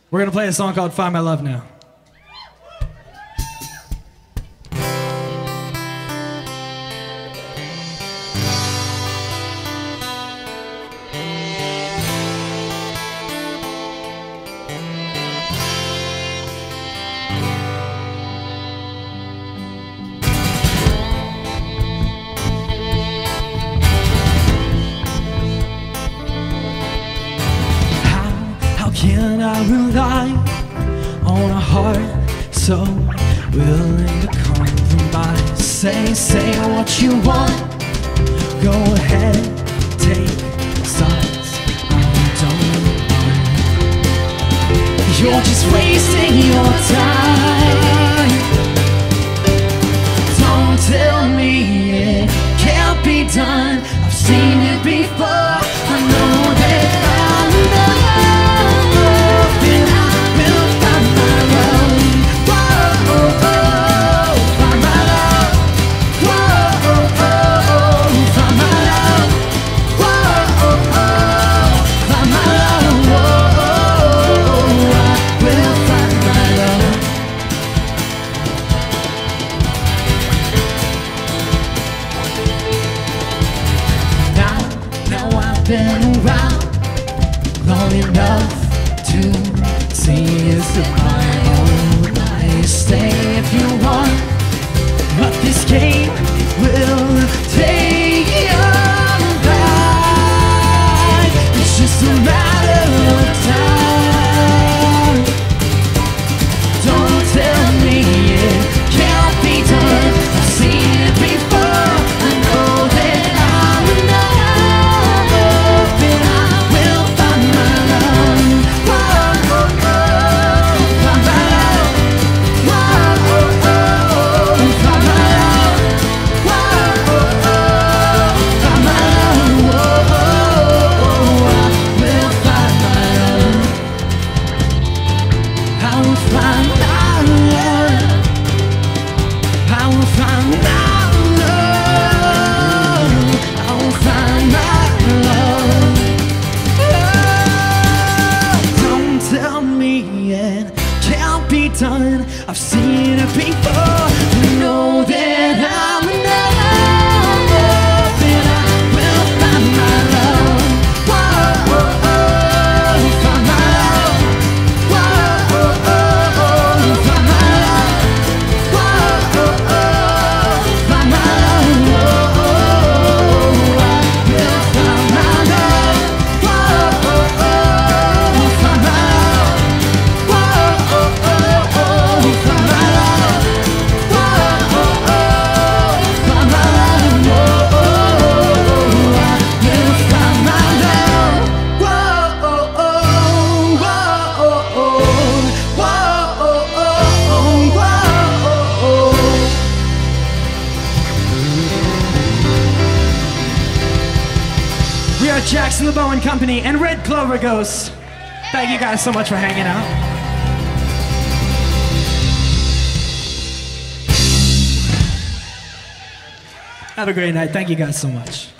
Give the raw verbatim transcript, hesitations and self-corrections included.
We're gonna play a song called Find My Love now. Can I rely on a heart so willing to compromise? Say, say what you want. Go ahead, take sides. I don't mind. You're just wasting your time. Don't tell me it can't be done. I've seen it before. I know that I'm the been around long enough to see is it my own. I stay if you want, but this game will take your life. It's just a matter of time. Don't tell me it can't be done. I've seen it before. I know that I'm enough. Done. I've seen it before. I know that I'm enough, and I will find my love. Whoa, oh, oh, find my love. Whoa, oh, oh, find my love. Whoa, oh, oh, find my love. Whoa, I will find my love. Whoa, oh, oh, find my love. Whoa, oh, oh. We are Jackson, Lebeau and Company and Red Clover Ghosts. Thank you guys so much for hanging out. Have a great night. Thank you guys so much.